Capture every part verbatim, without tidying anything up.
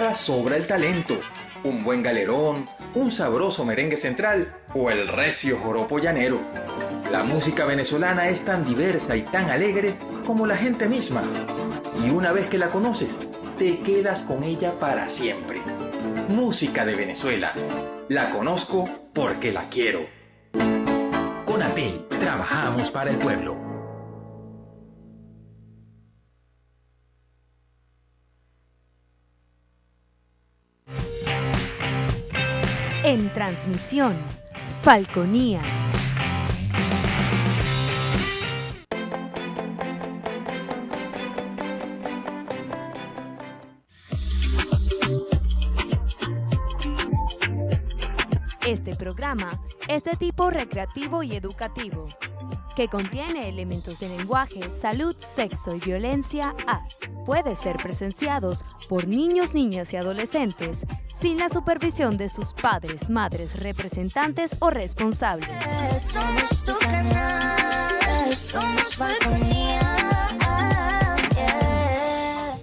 Sobra el talento, un buen galerón, un sabroso merengue central o el recio joropo llanero. La música venezolana es tan diversa y tan alegre como la gente misma. Y una vez que la conoces, te quedas con ella para siempre. Música de Venezuela. La conozco porque la quiero. Conatel, trabajamos para el pueblo. En transmisión, Falconía. Este programa es de tipo recreativo y educativo, que contiene elementos de lenguaje, salud, sexo y violencia A. Puede ser presenciados por niños, niñas y adolescentes sin la supervisión de sus padres, madres, representantes o responsables. Somos tu canal, somos Falconía. Yeah.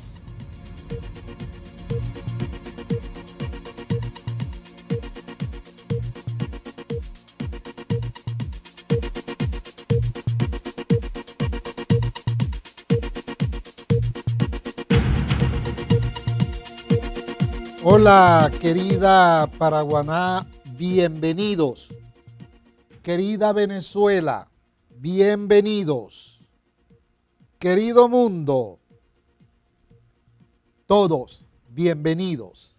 Hola, querida Paraguaná, bienvenidos. Querida Venezuela, bienvenidos. Querido mundo, todos bienvenidos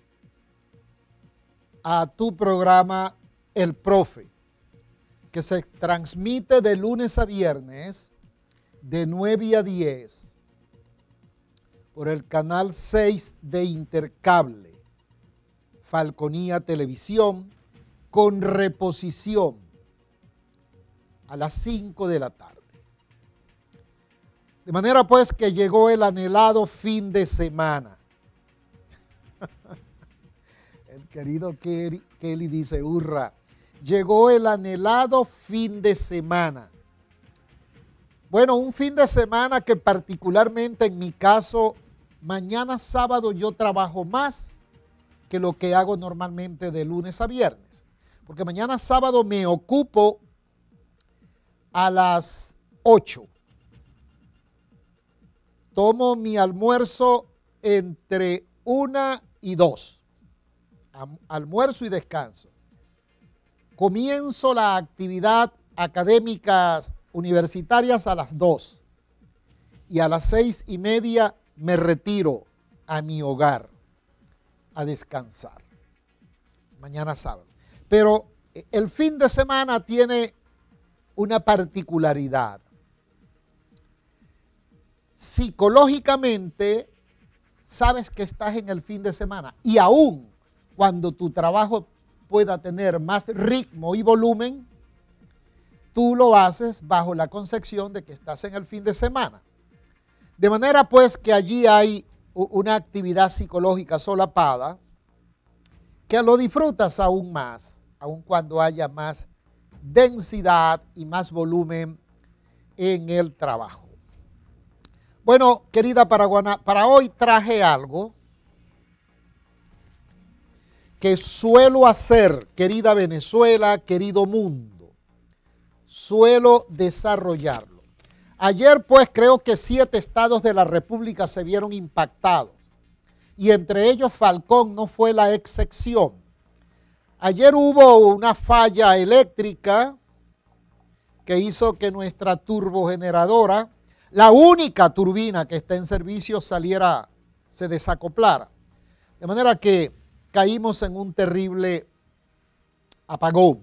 a tu programa El Profe, que se transmite de lunes a viernes de nueve a diez por el canal seis de Intercable, Falconía Televisión, con reposición a las cinco de la tarde. De manera pues que llegó el anhelado fin de semana. El querido Kelly, Kelly dice, hurra, llegó el anhelado fin de semana. Bueno, un fin de semana que particularmente en mi caso, mañana sábado yo trabajo más que lo que hago normalmente de lunes a viernes. Porque mañana sábado me ocupo a las ocho. Tomo mi almuerzo entre una y dos. Almuerzo y descanso. Comienzo la actividad académica universitarias a las dos. Y a las seis y media me retiro a mi hogar a descansar. Mañana sábado. Pero el fin de semana tiene una particularidad. Psicológicamente, sabes que estás en el fin de semana. Y aún cuando tu trabajo pueda tener más ritmo y volumen, tú lo haces bajo la concepción de que estás en el fin de semana. De manera pues que allí hay una actividad psicológica solapada que lo disfrutas aún más, aun cuando haya más densidad y más volumen en el trabajo. Bueno, querida Paraguaná, para hoy traje algo que suelo hacer, querida Venezuela, querido mundo, suelo desarrollarlo. Ayer, pues, creo que siete estados de la República se vieron impactados y entre ellos Falcón no fue la excepción. Ayer hubo una falla eléctrica que hizo que nuestra turbogeneradora, la única turbina que está en servicio, saliera, se desacoplara. De manera que caímos en un terrible apagón.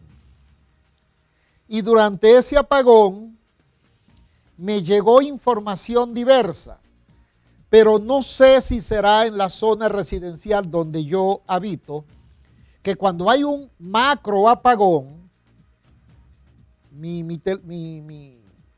Y durante ese apagón me llegó información diversa, pero no sé si será en la zona residencial donde yo habito, que cuando hay un macro apagón, mi, mi, mi, mi,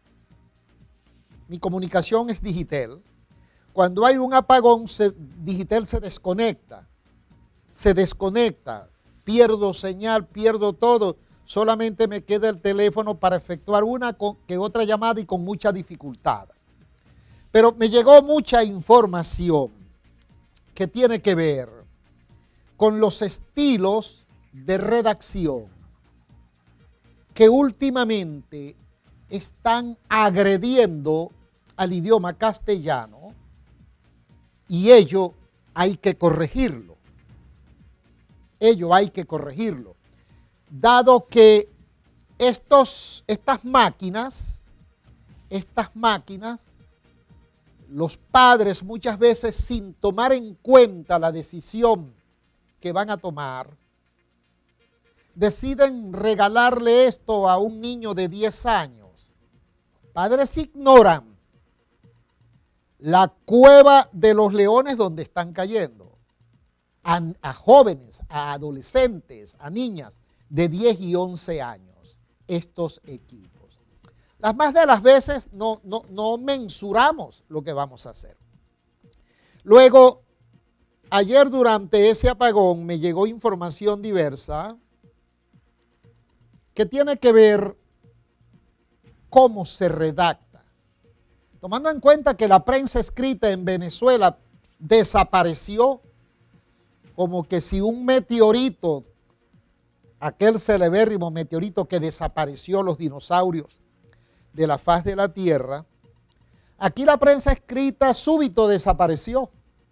mi comunicación es Digitel, cuando hay un apagón, se, Digitel se desconecta, se desconecta, pierdo señal, pierdo todo. Solamente me queda el teléfono para efectuar una que otra llamada y con mucha dificultad. Pero me llegó mucha información que tiene que ver con los estilos de redacción que últimamente están agrediendo al idioma castellano, y ello hay que corregirlo. Ello hay que corregirlo, dado que estos, estas máquinas, estas máquinas, los padres muchas veces sin tomar en cuenta la decisión que van a tomar, deciden regalarle esto a un niño de diez años. Padres ignoran la cueva de los leones donde están cayendo. A, a jóvenes, a adolescentes, a niñas de diez y once años, estos equipos. Las más de las veces no, no, no mensuramos lo que vamos a hacer. Luego, ayer durante ese apagón me llegó información diversa que tiene que ver cómo se redacta. Tomando en cuenta que la prensa escrita en Venezuela desapareció, como que si un meteorito, aquel celebérrimo meteorito que desapareció los dinosaurios de la faz de la Tierra, aquí la prensa escrita súbito desapareció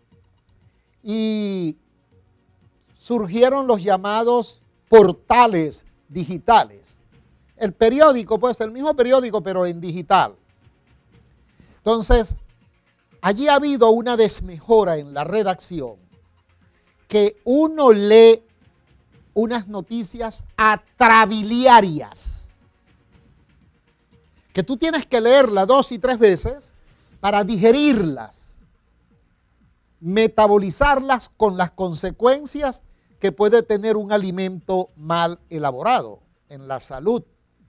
y surgieron los llamados portales digitales. El periódico, pues el mismo periódico, pero en digital. Entonces, allí ha habido una desmejora en la redacción, que uno lee unas noticias atrabiliarias, que tú tienes que leerlas dos y tres veces para digerirlas, metabolizarlas con las consecuencias que puede tener un alimento mal elaborado en la salud.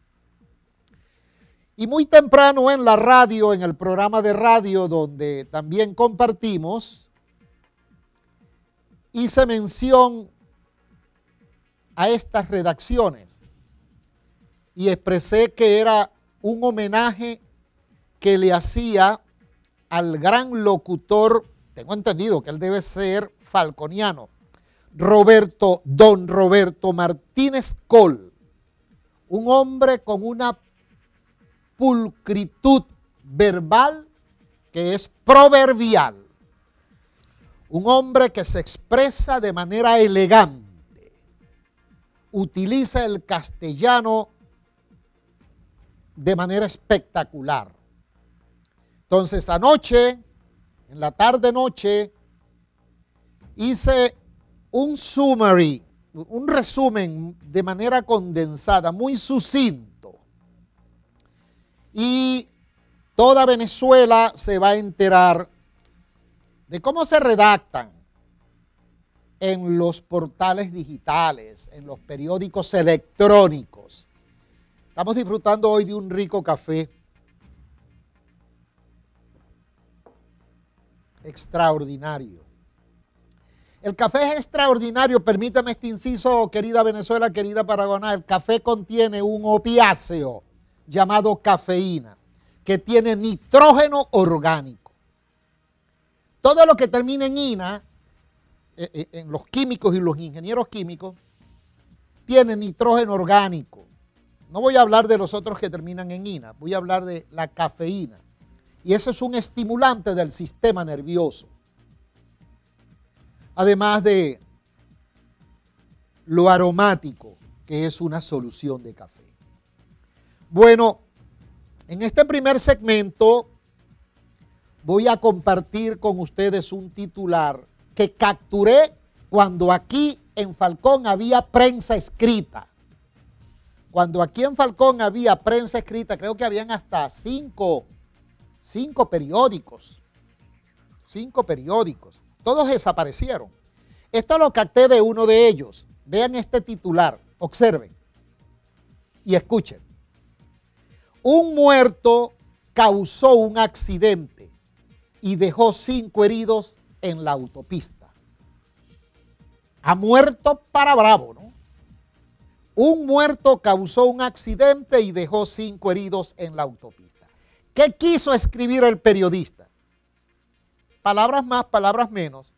Y muy temprano en la radio, en el programa de radio donde también compartimos, hice mención a estas redacciones y expresé que era un homenaje que le hacía al gran locutor, tengo entendido que él debe ser falconiano, Roberto, don Roberto Martínez Coll, un hombre con una pulcritud verbal que es proverbial. Un hombre que se expresa de manera elegante, utiliza el castellano de manera espectacular. Entonces anoche, en la tarde-noche, hice un summary, un resumen de manera condensada, muy sucinto. Y toda Venezuela se va a enterar de cómo se redactan en los portales digitales, en los periódicos electrónicos. Estamos disfrutando hoy de un rico café. Extraordinario. El café es extraordinario, permítame este inciso, querida Venezuela, querida Paraguaná. El café contiene un opiáceo llamado cafeína, que tiene nitrógeno orgánico. Todo lo que termina en ina, en los químicos y los ingenieros químicos, tiene nitrógeno orgánico. No voy a hablar de los otros que terminan en ina, voy a hablar de la cafeína. Y eso es un estimulante del sistema nervioso. Además de lo aromático, que es una solución de café. Bueno, en este primer segmento voy a compartir con ustedes un titular que capturé cuando aquí en Falcón había prensa escrita. Cuando aquí en Falcón había prensa escrita, creo que habían hasta cinco, cinco periódicos. Cinco periódicos. Todos desaparecieron. Esto lo capté de uno de ellos. Vean este titular, observen y escuchen. Un muerto causó un accidente y dejó cinco heridos en la autopista. Ha muerto para bravo, ¿no? Un muerto causó un accidente y dejó cinco heridos en la autopista. ¿Qué quiso escribir el periodista? Palabras más, palabras menos.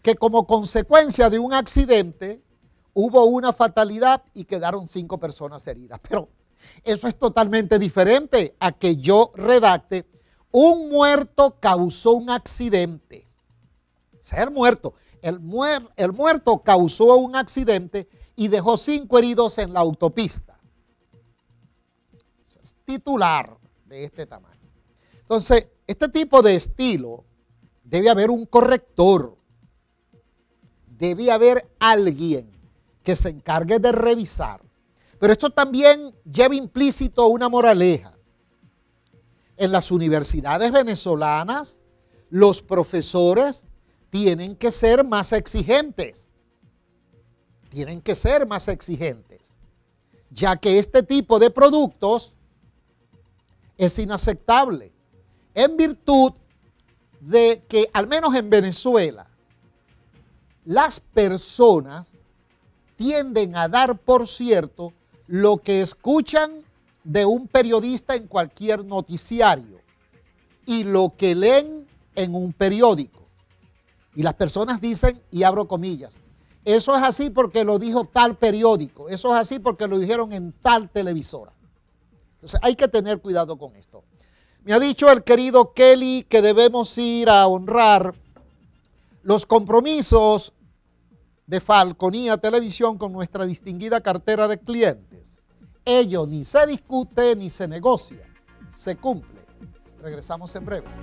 que como consecuencia de un accidente hubo una fatalidad y quedaron cinco personas heridas. Pero eso es totalmente diferente a que yo redacte: un muerto causó un accidente. Ese es el muerto. El, muer, el muerto causó un accidente y dejó cinco heridos en la autopista. Eso es titular de este tamaño. Entonces, este tipo de estilo, debe haber un corrector. Debe haber alguien que se encargue de revisar. Pero esto también lleva implícito una moraleja. En las universidades venezolanas, los profesores tienen que ser más exigentes. Tienen que ser más exigentes, ya que este tipo de productos es inaceptable, en virtud de que, al menos en Venezuela, las personas tienden a dar por cierto lo que escuchan de un periodista en cualquier noticiario y lo que leen en un periódico. Y las personas dicen, y abro comillas, eso es así porque lo dijo tal periódico, eso es así porque lo dijeron en tal televisora. Entonces hay que tener cuidado con esto. Me ha dicho el querido Kelly que debemos ir a honrar los compromisos de Falconía Televisión con nuestra distinguida cartera de clientes. Ello ni se discute ni se negocia, se cumple. Regresamos en breve.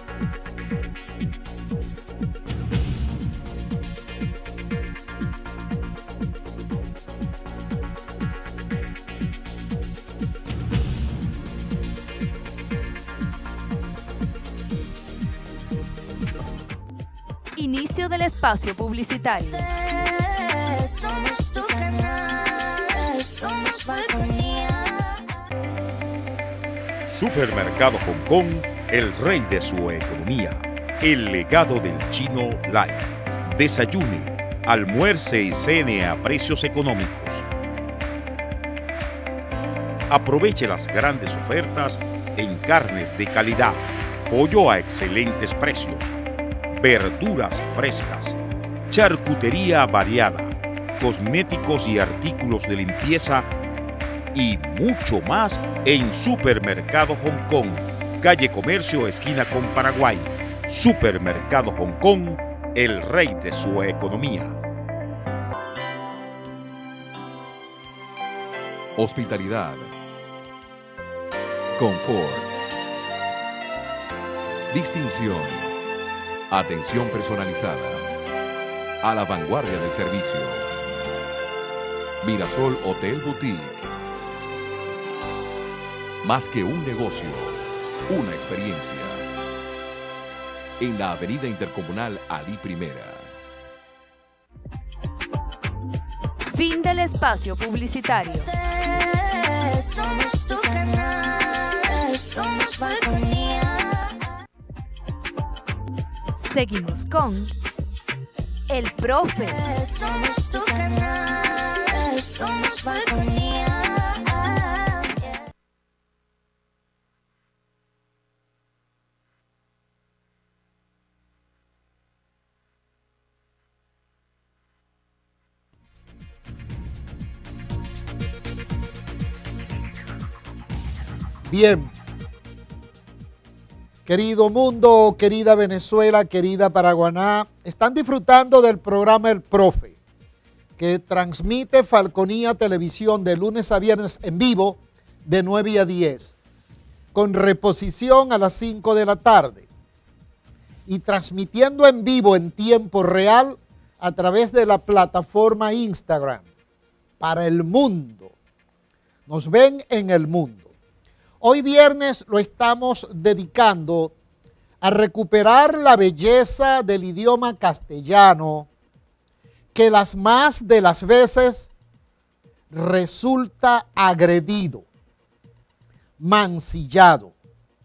Inicio del espacio publicitario. Somos tu canal, somos Falconía. Supermercado Hong Kong, el rey de su economía. El legado del chino Life. Desayune, almuerce y cene a precios económicos. Aproveche las grandes ofertas en carnes de calidad, pollo a excelentes precios, verduras frescas, charcutería variada, cosméticos y artículos de limpieza y mucho más en Supermercado Hong Kong, calle Comercio, esquina con Paraguay. Supermercado Hong Kong, el rey de su economía. Hospitalidad, confort, distinción, atención personalizada, a la vanguardia del servicio. Mirasol Hotel Boutique. Más que un negocio, una experiencia. En la Avenida Intercomunal Ali Primera. Fin del espacio publicitario. Somos tu canal, somos Falconía. Seguimos con El Profe. Somos tu canal, somos Falconía. Bien, querido mundo, querida Venezuela, querida Paraguaná, están disfrutando del programa El Profe, que transmite Falconía Televisión de lunes a viernes en vivo de nueve a diez, con reposición a las cinco de la tarde y transmitiendo en vivo en tiempo real a través de la plataforma Instagram para el mundo. Nos ven en el mundo. Hoy viernes lo estamos dedicando a recuperar la belleza del idioma castellano, que las más de las veces resulta agredido, mancillado.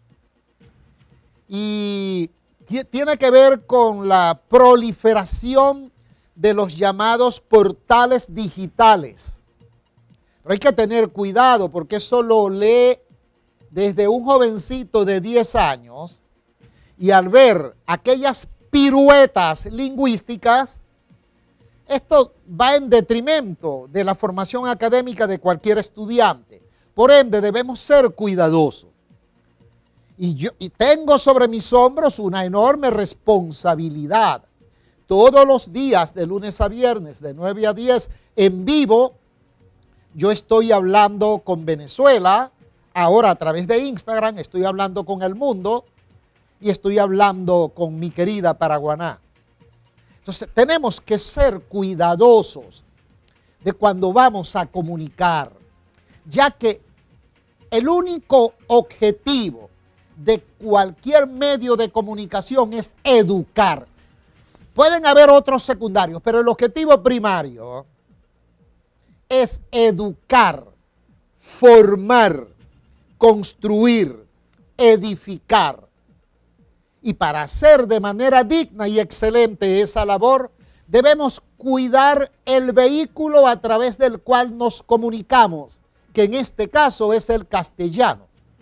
Y tiene que ver con la proliferación de los llamados portales digitales. Pero hay que tener cuidado porque eso lo lee desde un jovencito de diez años y al ver aquellas piruetas lingüísticas, esto va en detrimento de la formación académica de cualquier estudiante. Por ende, debemos ser cuidadosos. Y yo y tengo sobre mis hombros una enorme responsabilidad. Todos los días, de lunes a viernes, de nueve a diez, en vivo, yo estoy hablando con Venezuela. Ahora, a través de Instagram, estoy hablando con el mundo y estoy hablando con mi querida Paraguaná. Entonces, tenemos que ser cuidadosos de cuando vamos a comunicar, ya que el único objetivo de cualquier medio de comunicación es educar. Pueden haber otros secundarios, pero el objetivo primario es educar, formar, construir, edificar. Y para hacer de manera digna y excelente esa labor, debemos cuidar el vehículo a través del cual nos comunicamos, que en este caso es el castellano.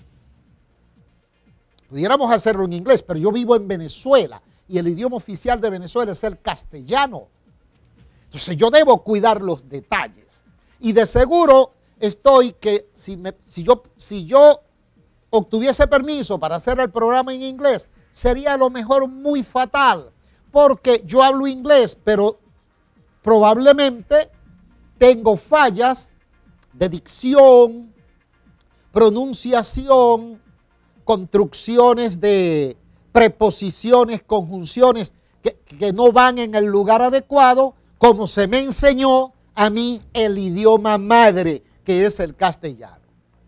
Pudiéramos hacerlo en inglés, pero yo vivo en Venezuela y el idioma oficial de Venezuela es el castellano. Entonces yo debo cuidar los detalles. Y de seguro estoy que si, me, si, yo, si yo obtuviese permiso para hacer el programa en inglés, sería a lo mejor muy fatal, porque yo hablo inglés, pero probablemente tengo fallas de dicción, pronunciación, construcciones de preposiciones, conjunciones que, que no van en el lugar adecuado, como se me enseñó a mí el idioma madre, que es el castellano.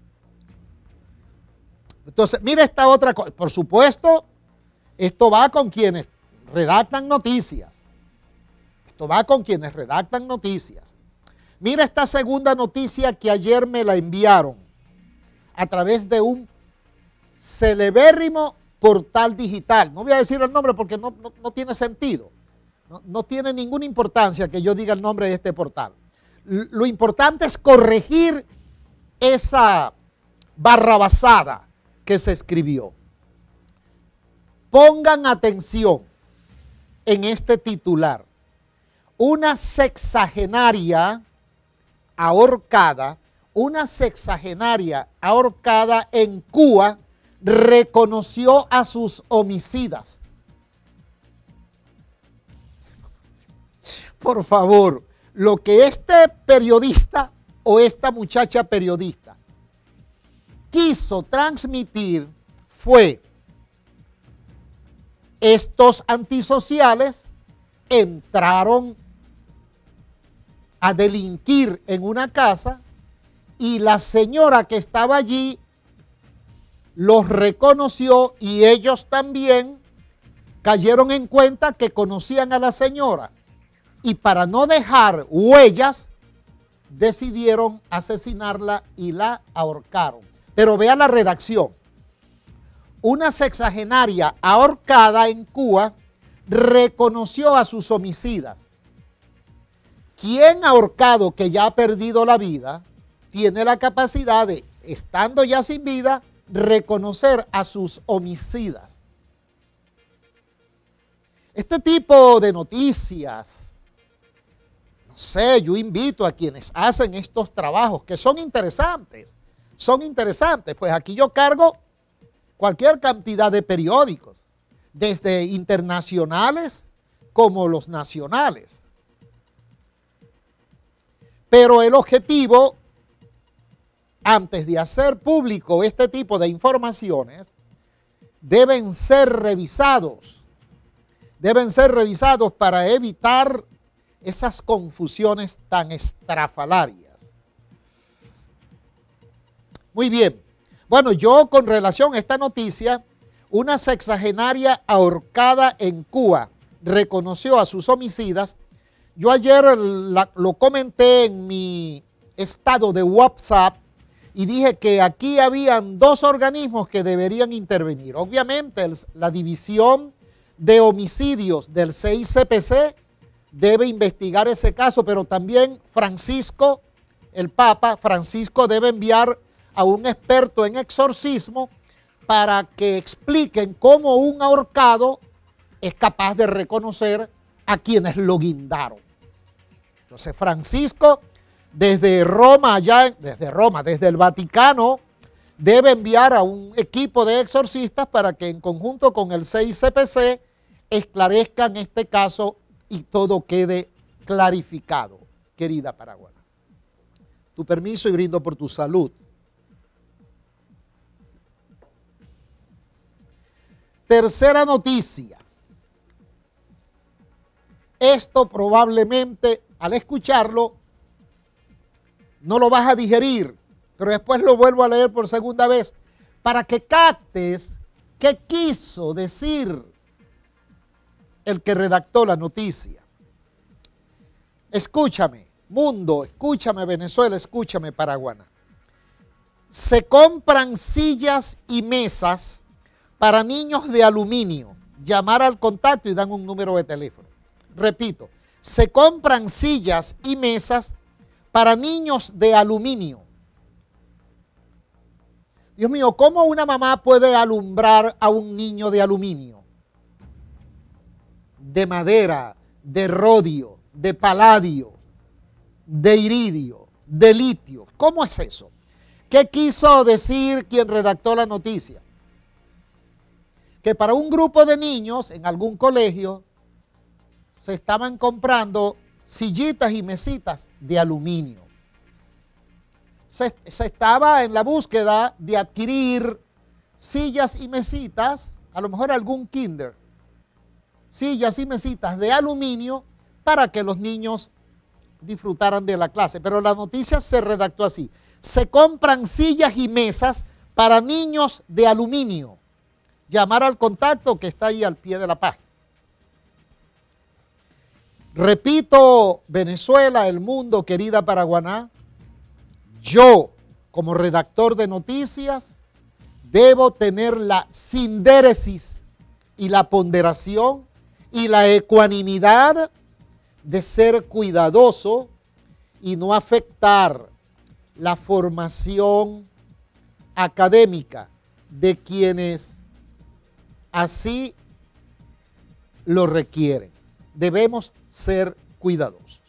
Entonces, mira esta otra cosa. Por supuesto, esto va con quienes redactan noticias. Esto va con quienes redactan noticias. Mira esta segunda noticia que ayer me la enviaron a través de un celebérrimo portal digital. No voy a decir el nombre porque no, no, no tiene sentido. No, no tiene ninguna importancia que yo diga el nombre de este portal. L- lo importante es corregir esa barrabasada que se escribió. Pongan atención en este titular. Una sexagenaria ahorcada, una sexagenaria ahorcada en Cuba reconoció a sus homicidas. Por favor, lo que este periodista o esta muchacha periodista quiso transmitir fue: estos antisociales entraron a delinquir en una casa y la señora que estaba allí los reconoció y ellos también cayeron en cuenta que conocían a la señora y para no dejar huellas decidieron asesinarla y la ahorcaron. Pero vea la redacción. Una sexagenaria ahorcada en Cuba reconoció a sus homicidas. Quien ahorcado que ya ha perdido la vida tiene la capacidad de, estando ya sin vida, reconocer a sus homicidas. Este tipo de noticias, no sé, yo invito a quienes hacen estos trabajos que son interesantes, son interesantes, pues aquí yo cargo cualquier cantidad de periódicos, desde internacionales como los nacionales. Pero el objetivo, antes de hacer público este tipo de informaciones, deben ser revisados, deben ser revisados para evitar esas confusiones tan estrafalarias. Muy bien. Bueno, yo con relación a esta noticia, una sexagenaria ahorcada en Cuba reconoció a sus homicidas. Yo ayer la, lo comenté en mi estado de WhatsApp y dije que aquí habían dos organismos que deberían intervenir. Obviamente el, la División de Homicidios del C I C P C debe investigar ese caso, pero también Francisco, el Papa Francisco, debe enviar a un experto en exorcismo para que expliquen cómo un ahorcado es capaz de reconocer a quienes lo guindaron. Entonces Francisco, desde Roma, allá, desde Roma, desde el Vaticano, debe enviar a un equipo de exorcistas para que en conjunto con el C I C P C esclarezcan este caso y todo quede clarificado, querida Paraguana. Tu permiso y brindo por tu salud. Tercera noticia. Esto probablemente, al escucharlo, no lo vas a digerir, pero después lo vuelvo a leer por segunda vez para que captes qué quiso decir el que redactó la noticia. Escúchame, mundo, escúchame Venezuela, escúchame Paraguana. Se compran sillas y mesas para niños de aluminio. Llamar al contacto y dan un número de teléfono. Repito, se compran sillas y mesas para niños de aluminio. Dios mío, ¿cómo una mamá puede alumbrar a un niño de aluminio? De madera, de rodio, de paladio, de iridio, de litio. ¿Cómo es eso? ¿Qué quiso decir quien redactó la noticia? Que para un grupo de niños en algún colegio se estaban comprando sillitas y mesitas de aluminio. Se, se estaba en la búsqueda de adquirir sillas y mesitas, a lo mejor algún kinder, sillas y mesitas de aluminio para que los niños disfrutaran de la clase. Pero la noticia se redactó así: se compran sillas y mesas para niños de aluminio. Llamar al contacto que está ahí al pie de la página. Repito, Venezuela, el mundo, querida Paraguaná, yo, como redactor de noticias, debo tener la sindéresis y la ponderación y la ecuanimidad de ser cuidadoso y no afectar la formación académica de quienes así lo requieren. Debemos ser cuidadosos.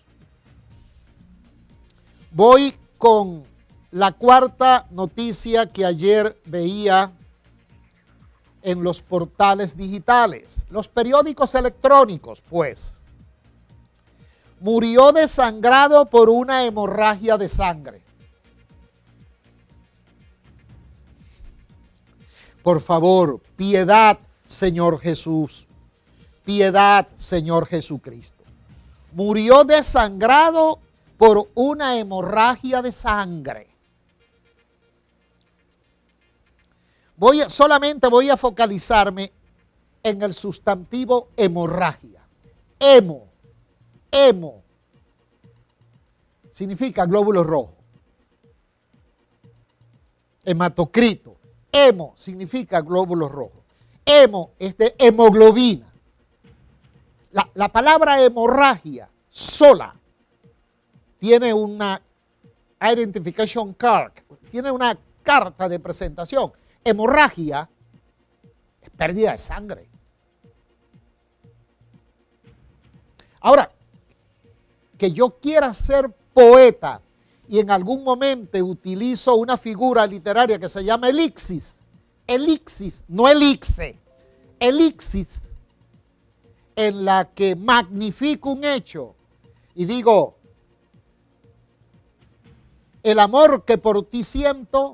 Voy con la cuarta noticia que ayer veía en los portales digitales, los periódicos electrónicos, pues. Murió desangrado por una hemorragia de sangre. Por favor, piedad, Señor Jesús. Piedad, Señor Jesucristo. Murió desangrado por una hemorragia de sangre. Voy a, solamente voy a focalizarme en el sustantivo hemorragia. Hemo, hemo, significa glóbulo rojo. Hematocrito, hemo significa glóbulo rojo. Hemo es de hemoglobina. La, la palabra hemorragia sola tiene una identification card, tiene una carta de presentación. Hemorragia es pérdida de sangre. Ahora, que yo quiera ser poeta y en algún momento utilizo una figura literaria que se llama elixis, elixis, no elixe, elixis, en la que magnifico un hecho y digo, el amor que por ti siento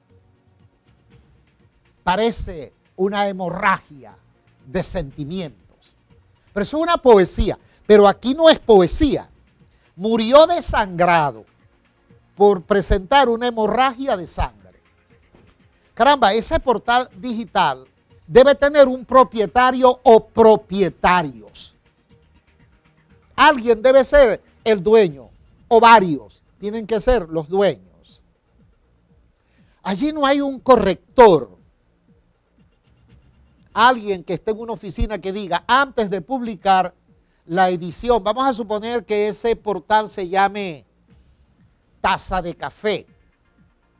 parece una hemorragia de sentimientos. Pero eso es una poesía, pero aquí no es poesía. Murió desangrado por presentar una hemorragia de sangre. Caramba, ese portal digital debe tener un propietario o propietarios. Alguien debe ser el dueño o varios, tienen que ser los dueños. Allí no hay un corrector. Alguien que esté en una oficina que diga, antes de publicar la edición, vamos a suponer que ese portal se llame Taza de Café.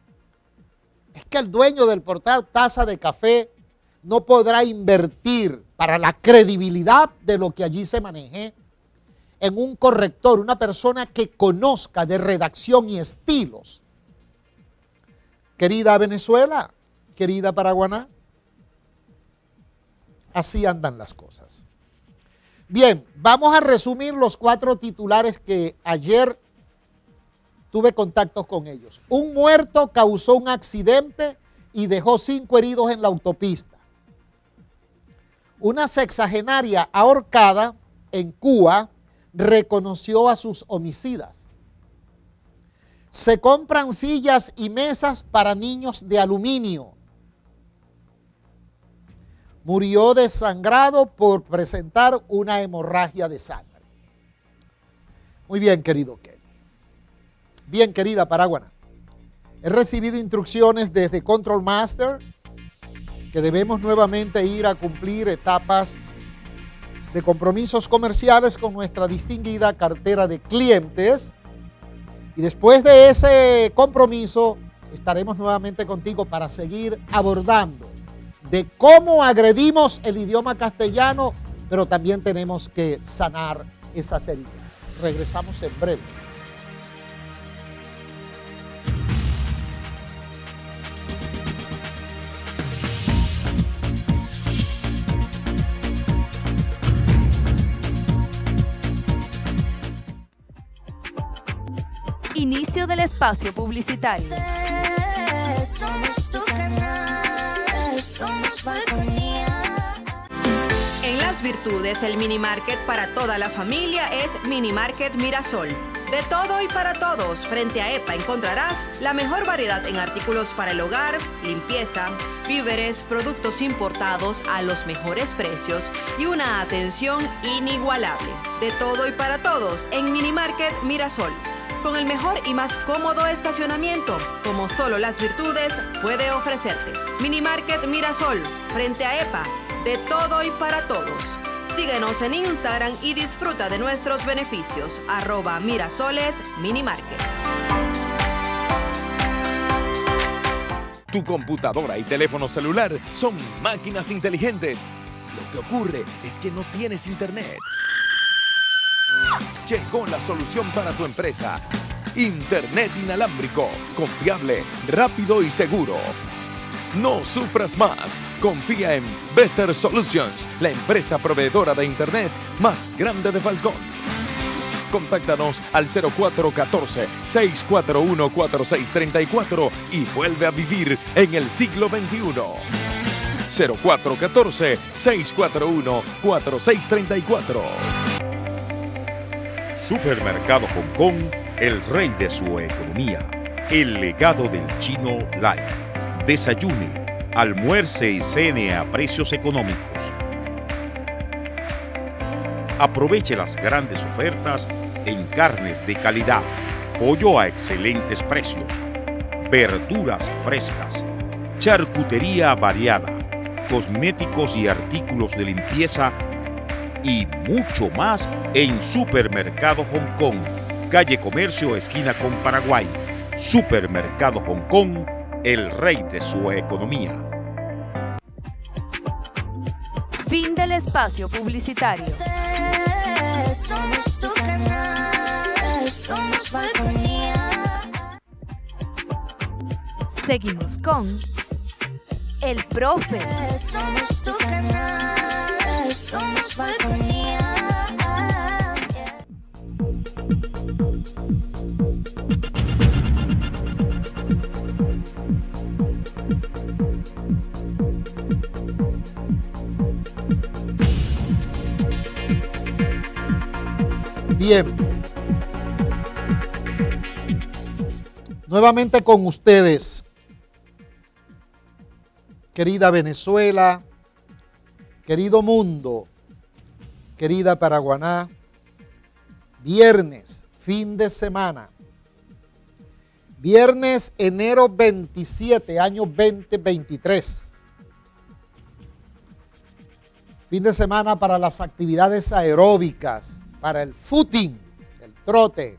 Es que el dueño del portal Taza de Café no podrá invertir para la credibilidad de lo que allí se maneje, en un corrector, una persona que conozca de redacción y estilos. Querida Venezuela, querida Paraguaná, así andan las cosas. Bien, vamos a resumir los cuatro titulares que ayer tuve contactos con ellos. Un muerto causó un accidente y dejó cinco heridos en la autopista. Una sexagenaria ahorcada en Cuba reconoció a sus homicidas. Se compran sillas y mesas para niños de aluminio. Murió desangrado por presentar una hemorragia de sangre. Muy bien, querido Kelly. Bien, querida Paraguaná. He recibido instrucciones desde Control Master que debemos nuevamente ir a cumplir etapas de compromisos comerciales con nuestra distinguida cartera de clientes. Y después de ese compromiso estaremos nuevamente contigo para seguir abordando de cómo agredimos el idioma castellano, pero también tenemos que sanar esas heridas. Regresamos en breve. Inicio del espacio publicitario. Somos tu canal, somos Falconía. En Las Virtudes, el mini market para toda la familia es Mini Market Mirasol. De todo y para todos, frente a EPA encontrarás la mejor variedad en artículos para el hogar, limpieza, víveres, productos importados a los mejores precios y una atención inigualable. De todo y para todos en Mini Market Mirasol. Con el mejor y más cómodo estacionamiento, como solo Las Virtudes puede ofrecerte. Mini Market Mirasol, frente a EPA, de todo y para todos. Síguenos en Instagram y disfruta de nuestros beneficios. Arroba Mirasoles Mini Market. Tu computadora y teléfono celular son máquinas inteligentes. Lo que ocurre es que no tienes internet. Llegó la solución para tu empresa. Internet inalámbrico, confiable, rápido y seguro. No sufras más. Confía en Besser Solutions, la empresa proveedora de Internet más grande de Falcón. Contáctanos al cero cuatro uno cuatro, seis cuatro uno, cuatro seis tres cuatro y vuelve a vivir en el siglo veintiuno. cero cuatro uno cuatro, seis cuatro uno, cuatro seis tres cuatro. Supermercado Hong Kong, el rey de su economía. El legado del chino Lai. Desayune, almuerce y cene a precios económicos. Aproveche las grandes ofertas en carnes de calidad, pollo a excelentes precios, verduras frescas, charcutería variada, cosméticos y artículos de limpieza y mucho más en Supermercado Hong Kong, calle Comercio, esquina con Paraguay. Supermercado Hong Kong, el rey de su economía. Fin del espacio publicitario. Somos tu canal, somos Falconía. Seguimos con El Profe. Somos tu canal, somos Falconía. Bien. Nuevamente con ustedes, querida Venezuela, querido mundo, querida Paraguaná. Viernes, fin de semana. Viernes, enero veintisiete, año veinte veintitrés. Fin de semana para las actividades aeróbicas, para el footing, el trote,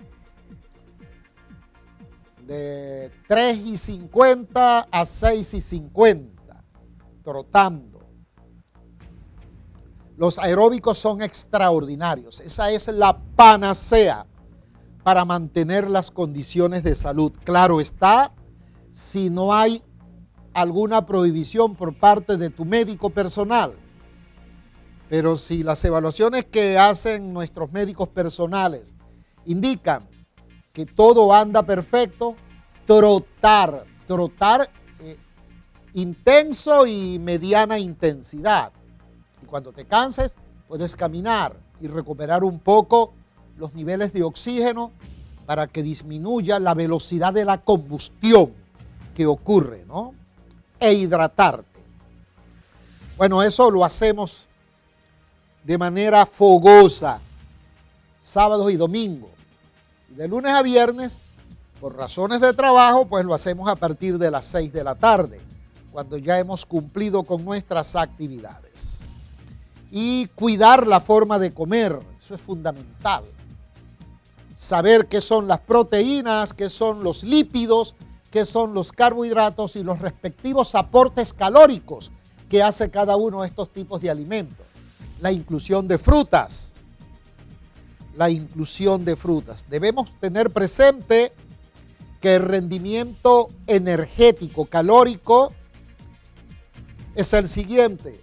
de tres y cincuenta a seis y cincuenta, trotando. Los aeróbicos son extraordinarios. Esa es la panacea para mantener las condiciones de salud. Claro está, si no hay alguna prohibición por parte de tu médico personal. Pero si las evaluaciones que hacen nuestros médicos personales indican que todo anda perfecto, trotar, trotar eh, intenso y mediana intensidad. Y cuando te canses, puedes caminar y recuperar un poco los niveles de oxígeno para que disminuya la velocidad de la combustión que ocurre, ¿no? E hidratarte. Bueno, eso lo hacemos de manera fogosa, sábados y domingos. Y de lunes a viernes, por razones de trabajo, pues lo hacemos a partir de las seis de la tarde, cuando ya hemos cumplido con nuestras actividades. Y cuidar la forma de comer, eso es fundamental. Saber qué son las proteínas, qué son los lípidos, qué son los carbohidratos y los respectivos aportes calóricos que hace cada uno de estos tipos de alimentos. La inclusión de frutas, la inclusión de frutas. Debemos tener presente que el rendimiento energético calórico es el siguiente.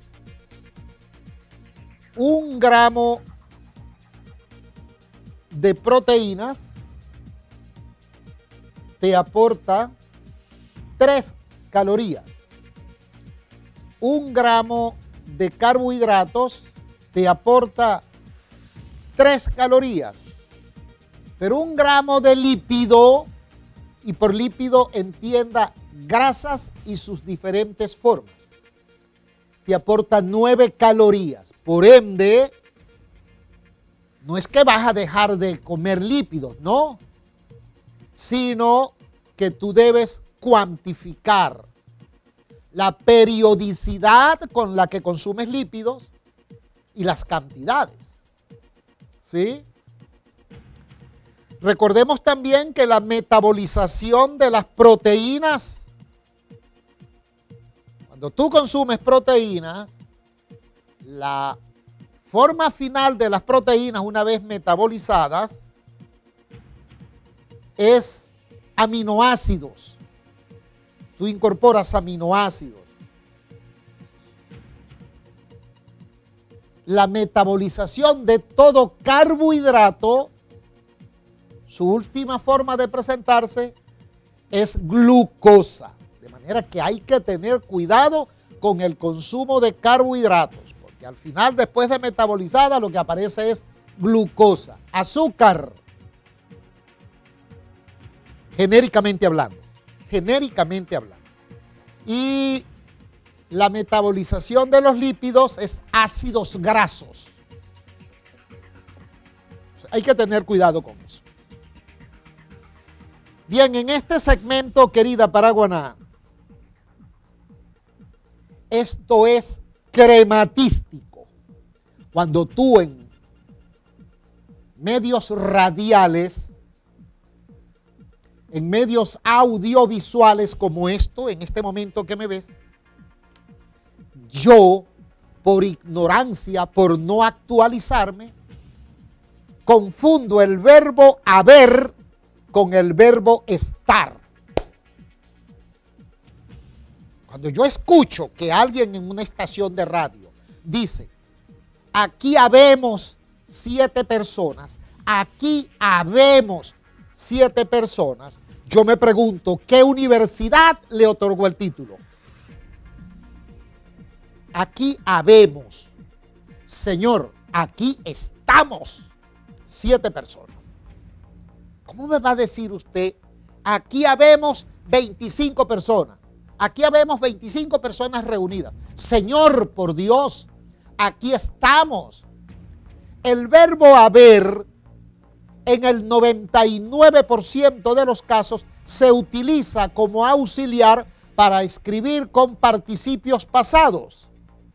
Un gramo de proteínas te aporta tres calorías. Un gramo de carbohidratos te aporta tres calorías. Pero un gramo de lípido, y por lípido entienda grasas y sus diferentes formas, te aporta nueve calorías. Por ende, no es que vas a dejar de comer lípidos, no, sino que tú debes cuantificar la periodicidad con la que consumes lípidos y las cantidades, ¿sí? Recordemos también que la metabolización de las proteínas, cuando tú consumes proteínas, la forma final de las proteínas, una vez metabolizadas, es aminoácidos. Tú incorporas aminoácidos. La metabolización de todo carbohidrato, su última forma de presentarse es glucosa. De manera que hay que tener cuidado con el consumo de carbohidratos, porque al final, después de metabolizada, lo que aparece es glucosa, azúcar, genéricamente hablando, genéricamente hablando. Y la metabolización de los lípidos es ácidos grasos. O sea, hay que tener cuidado con eso. Bien, en este segmento, querida Paraguaná, esto es crematístico. Cuando tú en medios radiales, en medios audiovisuales como esto, en este momento que me ves, yo, por ignorancia, por no actualizarme, confundo el verbo haber con el verbo estar. Cuando yo escucho que alguien en una estación de radio dice, aquí habemos siete personas, aquí habemos siete personas, yo me pregunto, ¿qué universidad le otorgó el título? Aquí habemos. Señor, aquí estamos siete personas. ¿Cómo me va a decir usted, aquí habemos veinticinco personas? Aquí habemos veinticinco personas reunidas. Señor, por Dios, aquí estamos. El verbo haber, en el noventa y nueve por ciento de los casos, se utiliza como auxiliar para escribir con participios pasados.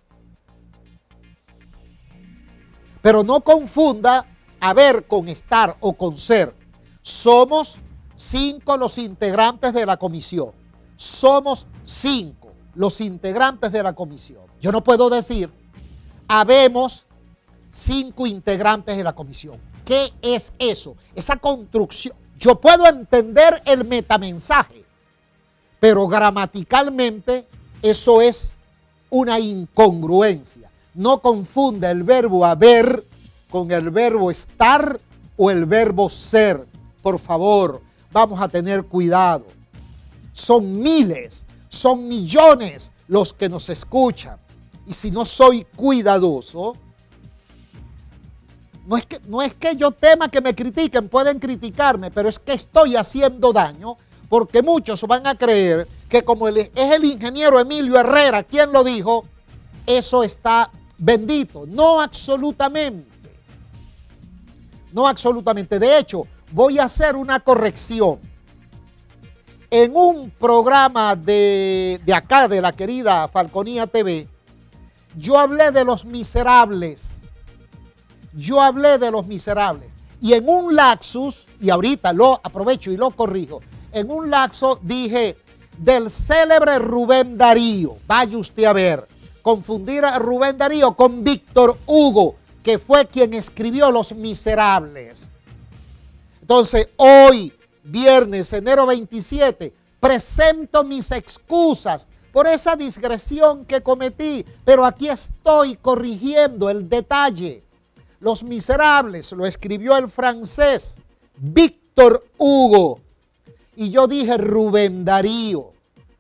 Pero no confunda haber con estar o con ser. Somos cinco los integrantes de la comisión. Somos cinco los integrantes de la comisión. Yo no puedo decir, habemos cinco integrantes de la comisión. ¿Qué es eso? Esa construcción. Yo puedo entender el metamensaje, pero gramaticalmente eso es una incongruencia. No confunda el verbo haber con el verbo estar o el verbo ser. Por favor, vamos a tener cuidado. Son miles, son millones los que nos escuchan. Y si no soy cuidadoso, no es que, no es que yo tema que me critiquen, pueden criticarme, pero es que estoy haciendo daño porque muchos van a creer que como el, es el ingeniero Emilio Herrera quien lo dijo, eso está bendito. No absolutamente. No absolutamente. De hecho, voy a hacer una corrección. En un programa de, de acá, de la querida Falconía T V, yo hablé de los miserables. Yo hablé de los miserables. Y en un lapsus, y ahorita lo aprovecho y lo corrijo, en un lapso dije del célebre Rubén Darío. Vaya usted a ver, confundir a Rubén Darío con Víctor Hugo, que fue quien escribió Los Miserables. Entonces, hoy, viernes, enero veintisiete, presento mis excusas por esa digresión que cometí, pero aquí estoy corrigiendo el detalle. Los Miserables lo escribió el francés Víctor Hugo y yo dije Rubén Darío.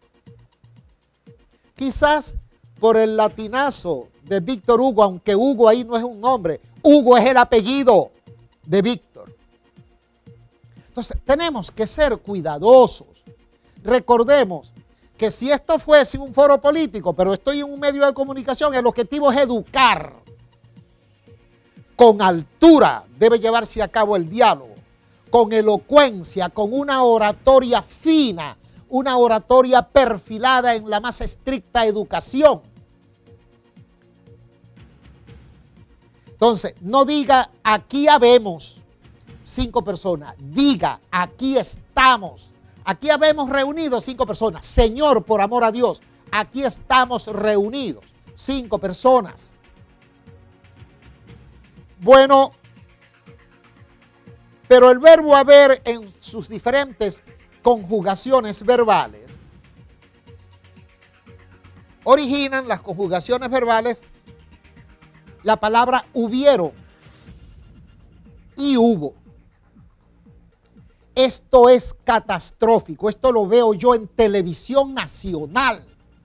Quizás por el latinazo de Víctor Hugo, aunque Hugo ahí no es un nombre, Hugo es el apellido de Víctor. Entonces tenemos que ser cuidadosos. Recordemos que si esto fuese un foro político, pero estoy en un medio de comunicación, el objetivo es educar. Con altura debe llevarse a cabo el diálogo, con elocuencia, con una oratoria fina, una oratoria perfilada en la más estricta educación. Entonces, no diga aquí habemos cinco personas, diga aquí estamos, aquí habemos reunido cinco personas. Señor, por amor a Dios, aquí estamos reunidos cinco personas. Bueno, pero el verbo haber en sus diferentes conjugaciones verbales originan las conjugaciones verbales la palabra hubieron y hubo. Esto es catastrófico, esto lo veo yo en televisión nacional.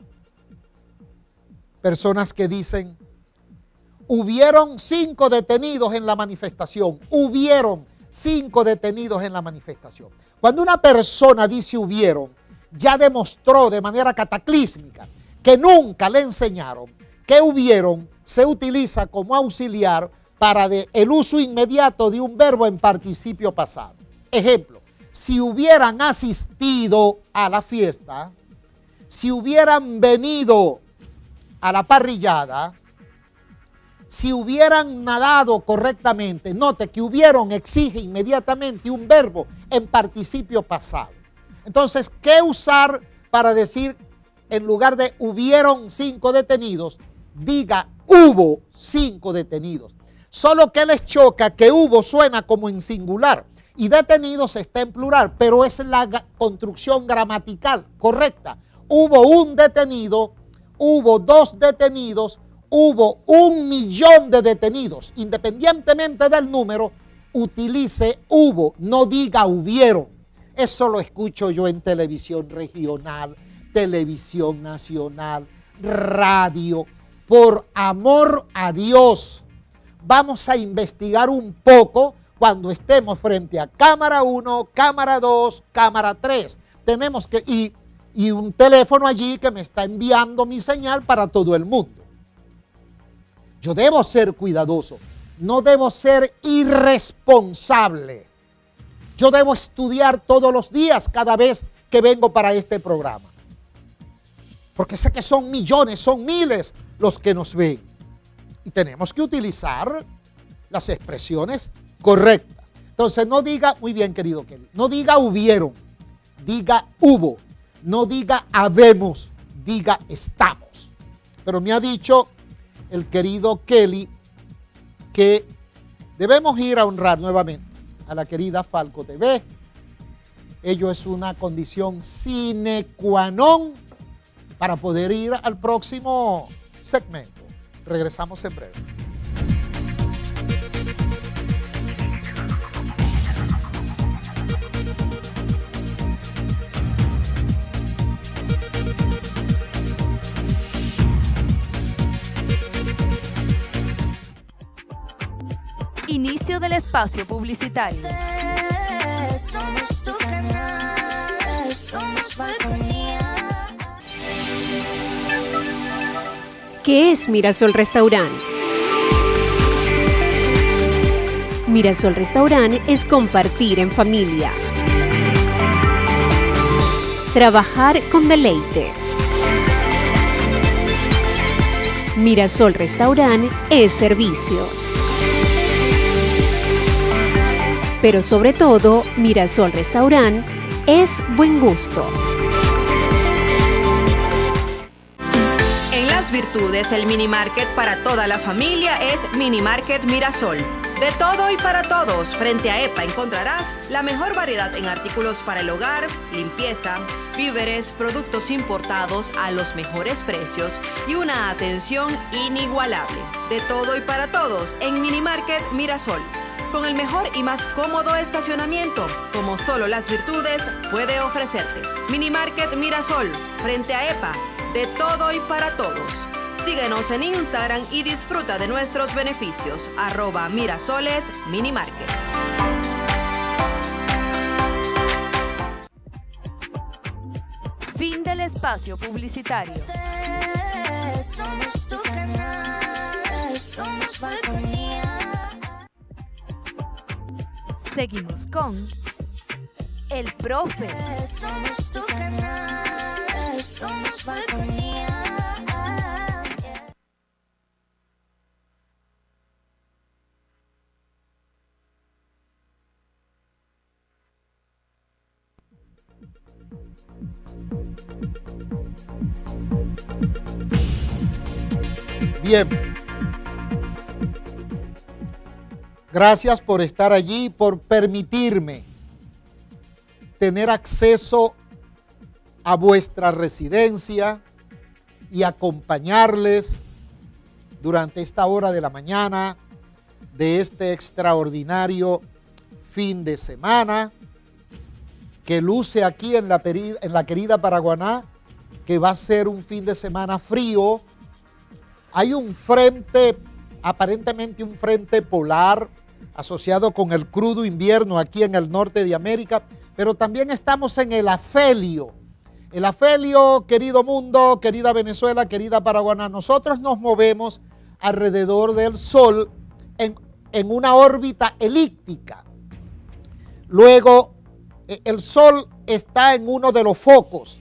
Personas que dicen, hubieron cinco detenidos en la manifestación. Hubieron cinco detenidos en la manifestación. Cuando una persona dice hubieron, ya demostró de manera cataclísmica que nunca le enseñaron que hubieron se utiliza como auxiliar para de, el uso inmediato de un verbo en participio pasado. Ejemplo, si hubieran asistido a la fiesta, si hubieran venido a la parrillada, si hubieran nadado correctamente, note que hubieron exige inmediatamente un verbo en participio pasado. Entonces, ¿qué usar para decir en lugar de hubieron cinco detenidos, diga hubo cinco detenidos? Solo que les choca que hubo suena como en singular y detenidos está en plural, pero es la construcción gramatical correcta. Hubo un detenido, hubo dos detenidos, hubo un millón de detenidos. Independientemente del número, utilice hubo, no diga hubieron. Eso lo escucho yo en televisión regional, televisión nacional, radio. Por amor a Dios, vamos a investigar un poco cuando estemos frente a cámara uno, cámara dos, cámara tres. Tenemos que, y, y un teléfono allí que me está enviando mi señal para todo el mundo. Yo debo ser cuidadoso, no debo ser irresponsable. Yo debo estudiar todos los días cada vez que vengo para este programa. Porque sé que son millones, son miles los que nos ven. Y tenemos que utilizar las expresiones correctas. Entonces no diga, muy bien querido Kelly, no diga hubieron, diga hubo, no diga habemos, diga estamos. Pero me ha dicho el querido Kelly que debemos ir a honrar nuevamente a la querida Falco T V. Ello es una condición sine qua non para poder ir al próximo segmento. Regresamos en breve. Inicio del espacio publicitario. Somos tu canal, somos Falconía. ¿Qué es Mirasol Restaurant? Mirasol Restaurant es compartir en familia. Trabajar con deleite. Mirasol Restaurant es servicio. Pero sobre todo, Mirasol Restaurant es buen gusto. En Las Virtudes, el mini market para toda la familia es Mini Market Mirasol. De todo y para todos, frente a EPA encontrarás la mejor variedad en artículos para el hogar, limpieza, víveres, productos importados a los mejores precios y una atención inigualable. De todo y para todos en Mini Market Mirasol. Con el mejor y más cómodo estacionamiento, como solo Las Virtudes puede ofrecerte. Mini Market Mirasol, frente a EPA, de todo y para todos. Síguenos en Instagram y disfruta de nuestros beneficios. Arroba Mirasoles Mini Market. Fin del espacio publicitario. Somos tu canal, somos Falconía. Seguimos con El Profe. Somos tu canal, somos Falconía. Bien. Gracias por estar allí, por permitirme tener acceso a vuestra residencia y acompañarles durante esta hora de la mañana de este extraordinario fin de semana que luce aquí en la, peri- en la querida Paraguaná, que va a ser un fin de semana frío. Hay un frente, aparentemente un frente polar asociado con el crudo invierno aquí en el norte de América, pero también estamos en el afelio. El afelio, querido mundo, querida Venezuela, querida Paraguaná, nosotros nos movemos alrededor del Sol en, en una órbita elíptica. Luego, el Sol está en uno de los focos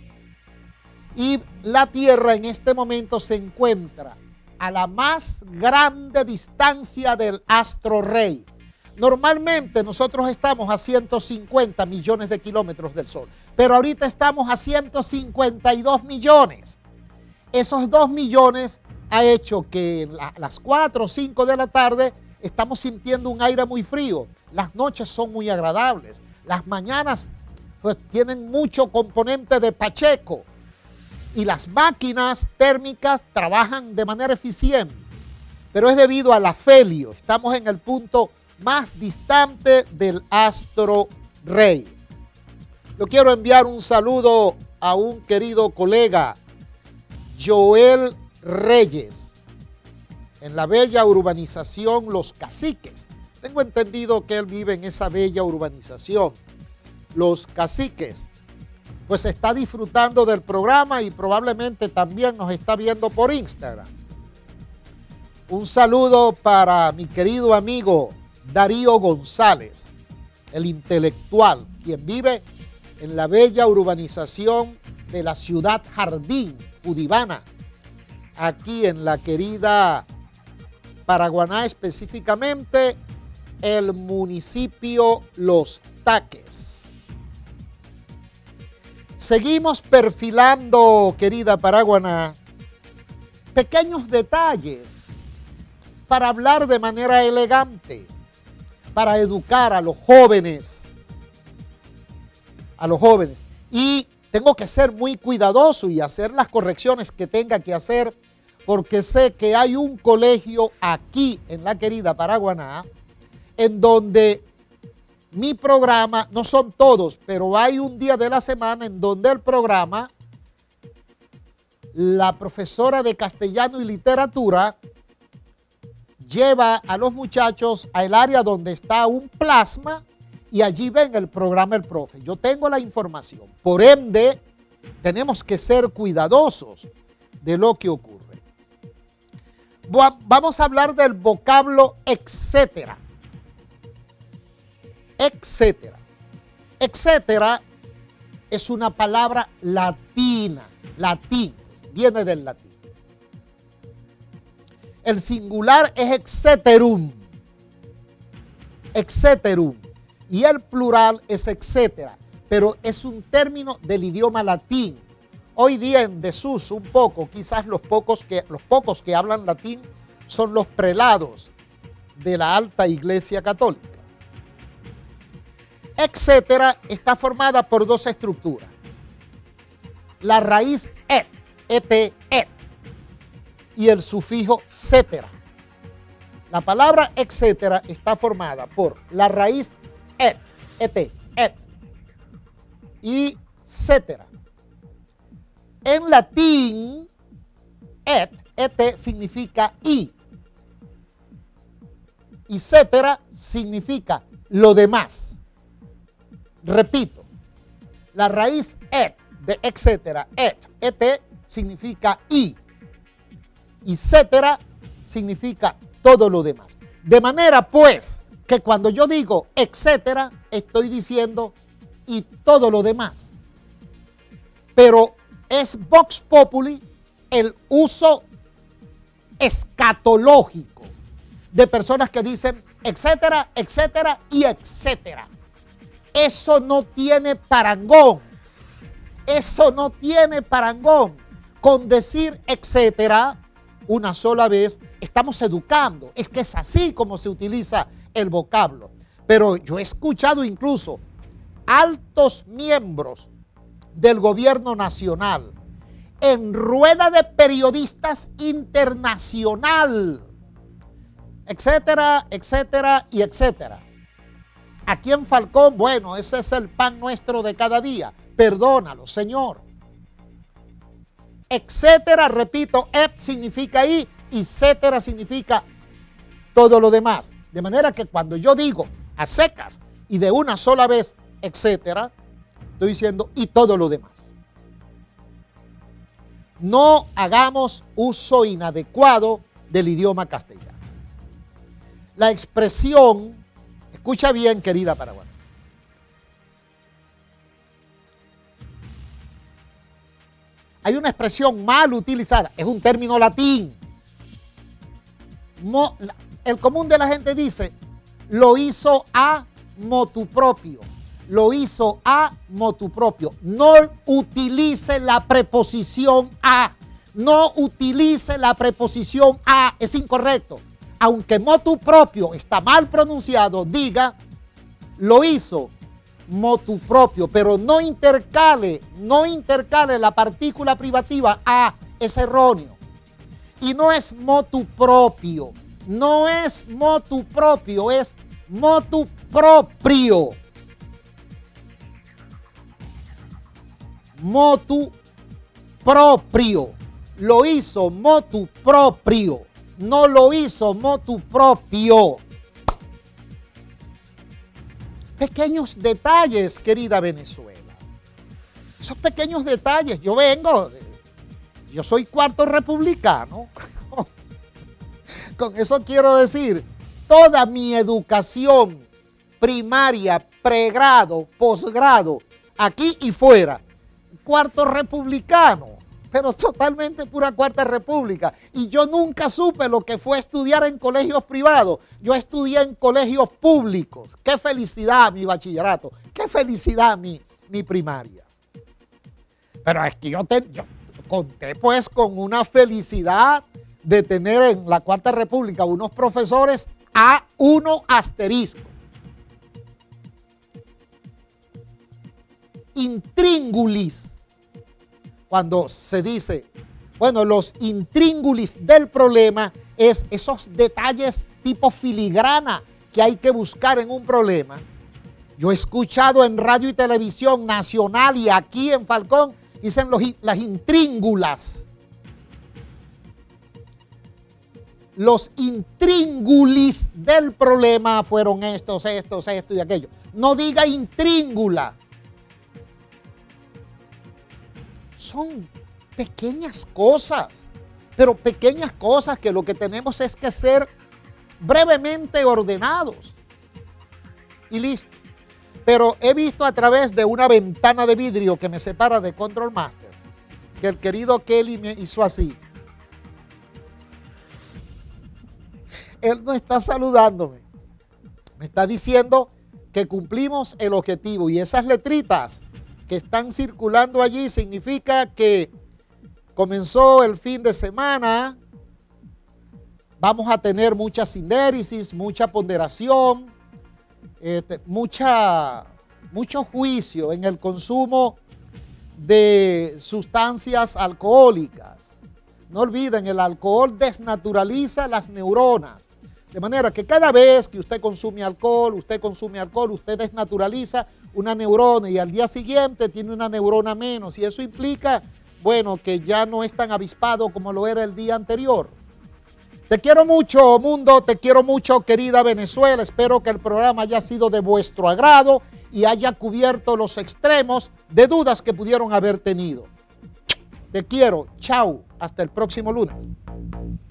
y la Tierra en este momento se encuentra a la más grande distancia del astro rey. Normalmente nosotros estamos a ciento cincuenta millones de kilómetros del Sol, pero ahorita estamos a ciento cincuenta y dos millones. Esos dos millones ha hecho que a las cuatro o cinco de la tarde estamos sintiendo un aire muy frío. Las noches son muy agradables. Las mañanas pues tienen mucho componente de Pacheco y las máquinas térmicas trabajan de manera eficiente, pero es debido al afelio. Estamos en el punto más distante del astro rey. Yo quiero enviar un saludo a un querido colega, Joel Reyes, en la bella urbanización Los Caciques. Tengo entendido que él vive en esa bella urbanización, Los Caciques. Pues está disfrutando del programa y probablemente también nos está viendo por Instagram. Un saludo para mi querido amigo Darío González, el intelectual, quien vive en la bella urbanización de la ciudad Jardín, Udibana, aquí en la querida Paraguaná, específicamente el municipio Los Taques. Seguimos perfilando, querida Paraguaná, pequeños detalles para hablar de manera elegante, para educar a los jóvenes, a los jóvenes. Y tengo que ser muy cuidadoso y hacer las correcciones que tenga que hacer, porque sé que hay un colegio aquí en la querida Paraguaná, en donde mi programa, no son todos, pero hay un día de la semana en donde el programa, la profesora de castellano y literatura lleva a los muchachos al área donde está un plasma y allí ven el programa el profe. Yo tengo la información. Por ende, tenemos que ser cuidadosos de lo que ocurre. Vamos a hablar del vocablo etcétera. Etcétera. Etcétera es una palabra latina, latín, viene del latín. El singular es etceterum, etceterum, y el plural es etcétera, pero es un término del idioma latín. Hoy día en desuso un poco, quizás los pocos que, los pocos que hablan latín son los prelados de la alta iglesia católica. Etcétera está formada por dos estructuras. La raíz et, et, et, y el sufijo cetera. La palabra etcétera está formada por la raíz et, et, et y cetera. En latín, et, et significa y, y cetera significa lo demás. Repito, la raíz et de etcétera, et, et significa y, y cetera significa todo lo demás. De manera pues que cuando yo digo etcétera, estoy diciendo y todo lo demás. Pero es vox populi el uso escatológico de personas que dicen etcétera, etcétera y etcétera. Eso no tiene parangón. Eso no tiene parangón. Con decir etcétera una sola vez, estamos educando. Es que es así como se utiliza el vocablo. Pero yo he escuchado incluso altos miembros del gobierno nacional en rueda de periodistas internacional, etcétera, etcétera y etcétera. Aquí en Falcón, bueno, ese es el pan nuestro de cada día. Perdónalo, Señor. Etcétera, repito, et significa y, y cetera significa todo lo demás. De manera que cuando yo digo a secas y de una sola vez, etcétera, estoy diciendo y todo lo demás. No hagamos uso inadecuado del idioma castellano. La expresión, escucha bien, querida Paraguay. Hay una expresión mal utilizada, es un término latín. Mo, el común de la gente dice, lo hizo a motu propio, lo hizo a motu propio. No utilice la preposición a, no utilice la preposición a, es incorrecto. Aunque motu propio está mal pronunciado, diga, lo hizo motu propio, pero no intercale, no intercale la partícula privativa a, es erróneo. Y no es motu propio, no es motu propio, es motu proprio. Motu proprio, lo hizo motu proprio, no lo hizo motu propio. Pequeños detalles, querida Venezuela. Esos pequeños detalles. Yo vengo, de, yo soy cuarto republicano. Con eso quiero decir, toda mi educación primaria, pregrado, posgrado, aquí y fuera, cuarto republicano, pero totalmente pura cuarta república. Y yo nunca supe lo que fue estudiar en colegios privados. Yo estudié en colegios públicos. Qué felicidad mi bachillerato, qué felicidad mi, mi primaria. Pero es que yo, te, yo conté pues con una felicidad de tener en la Cuarta República unos profesores A uno asterisco. Intríngulis. Cuando se dice, bueno, los intríngulis del problema es esos detalles tipo filigrana que hay que buscar en un problema. Yo he escuchado en radio y televisión nacional y aquí en Falcón, dicen los, las intríngulas. Los intríngulis del problema fueron estos, estos, esto y aquello. No diga intríngula. Son pequeñas cosas, pero pequeñas cosas que lo que tenemos es que ser brevemente ordenados. Y listo. Pero he visto a través de una ventana de vidrio que me separa de Control Master, que el querido Kelly me hizo así. Él no está saludándome. Me está diciendo que cumplimos el objetivo. Y esas letritas que están circulando allí significa que comenzó el fin de semana. Vamos a tener mucha sindéresis, mucha ponderación, este, mucha, mucho juicio en el consumo de sustancias alcohólicas. No olviden, el alcohol desnaturaliza las neuronas. De manera que cada vez que usted consume alcohol, usted consume alcohol, usted desnaturaliza una neurona y al día siguiente tiene una neurona menos. Y eso implica, bueno, que ya no es tan avispado como lo era el día anterior. Te quiero mucho, mundo, te quiero mucho, querida Venezuela. Espero que el programa haya sido de vuestro agrado y haya cubierto los extremos de dudas que pudieron haber tenido. Te quiero, chao, hasta el próximo lunes.